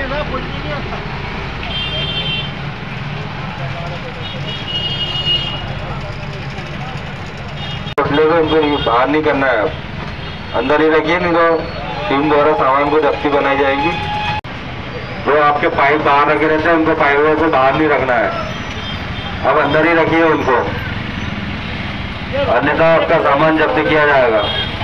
इनको बाहर नहीं करना है, अंदर ही रखिए, नहीं तो टीम द्वारा सामान को जब्ती बनाई जाएगी। जो आपके पाइप बाहर रखे रहते हैं उनको पाइपों को बाहर नहीं रखना है, अब अंदर ही रखिए उनको, अन्यथा आपका सामान जब्त किया जाएगा।